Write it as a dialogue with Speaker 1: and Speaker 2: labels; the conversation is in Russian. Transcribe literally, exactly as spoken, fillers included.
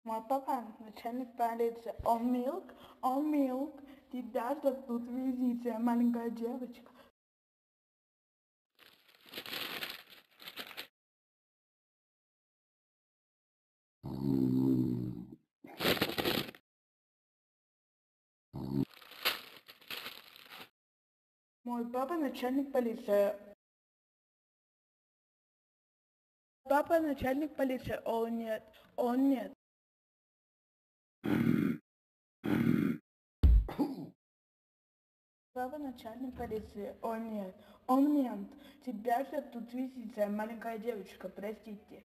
Speaker 1: Мой папа начальник полиции. Он милк, он милк. Тебя ждет тут визиция, маленькая девочка. Мой папа начальник полиции. Папа начальник полиции. О нет, он нет. Папа начальник полиции. О нет, он мент. Тебя ждет тут визиция, маленькая девочка, простите.